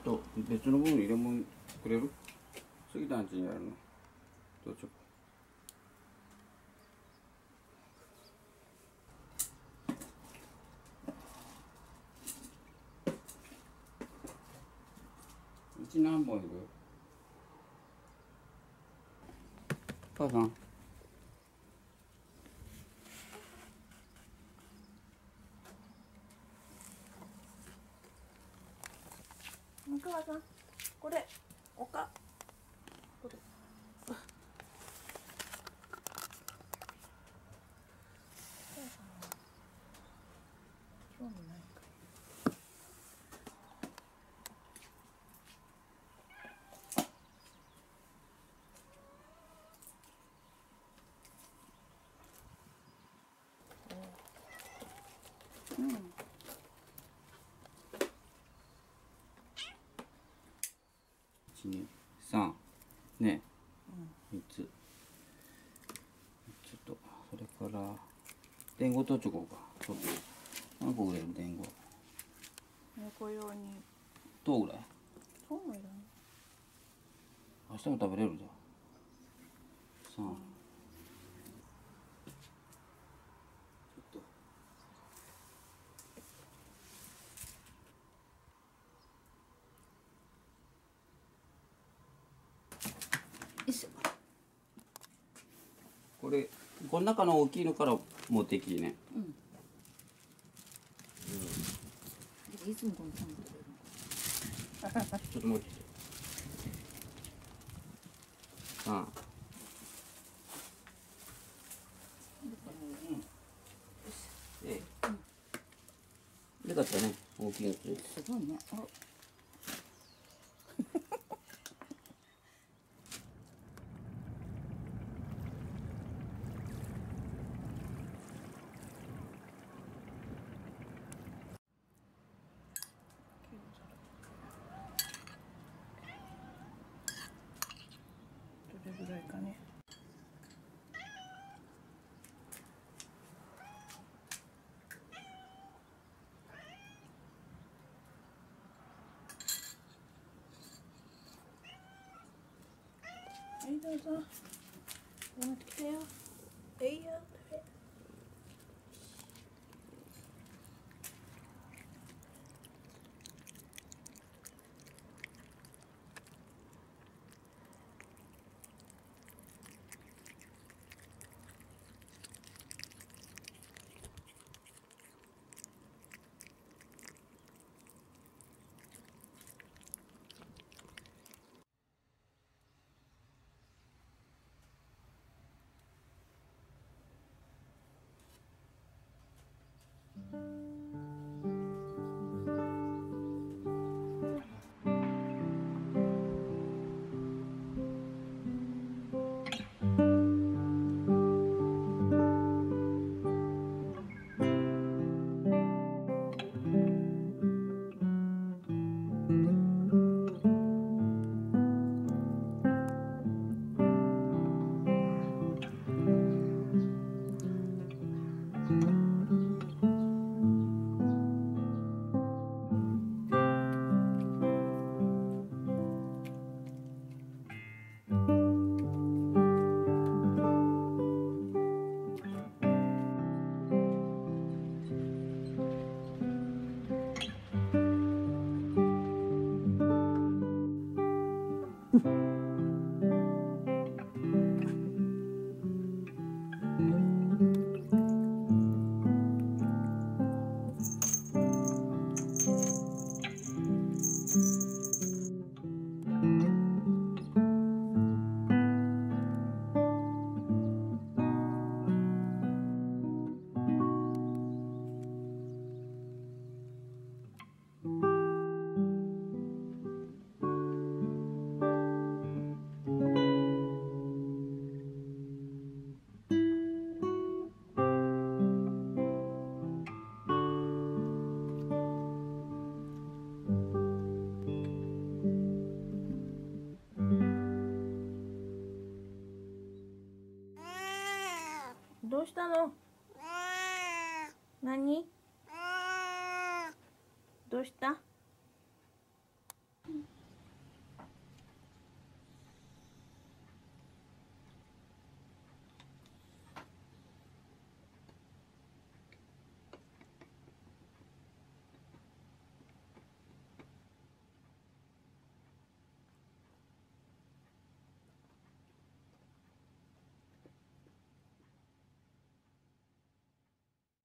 と別の分入れ物くれる？杉田んちにあるの。どうしよう。うち何本いる？母さん。 お母さん、これおかこれ興味ないか。うん。 1、2、3ね、3つ。ちょっとそれから伝言取っちょこうか。ちょっと何個売れる伝言？ 猫用に。 どうぐらい？ そうもいらない。 明日も食べれるじゃん。3。ちょっと。 よいしょ。 これこの中の大きいのから持ってきてね。 うん。いつもこんな感じで。 ちょっともうちょっと。3。でかったね、大きいやつ。 すごいね。どれぐらいかね。はい、どうぞ。持ってきてよ。いいよ。どうしたの？何？どうした？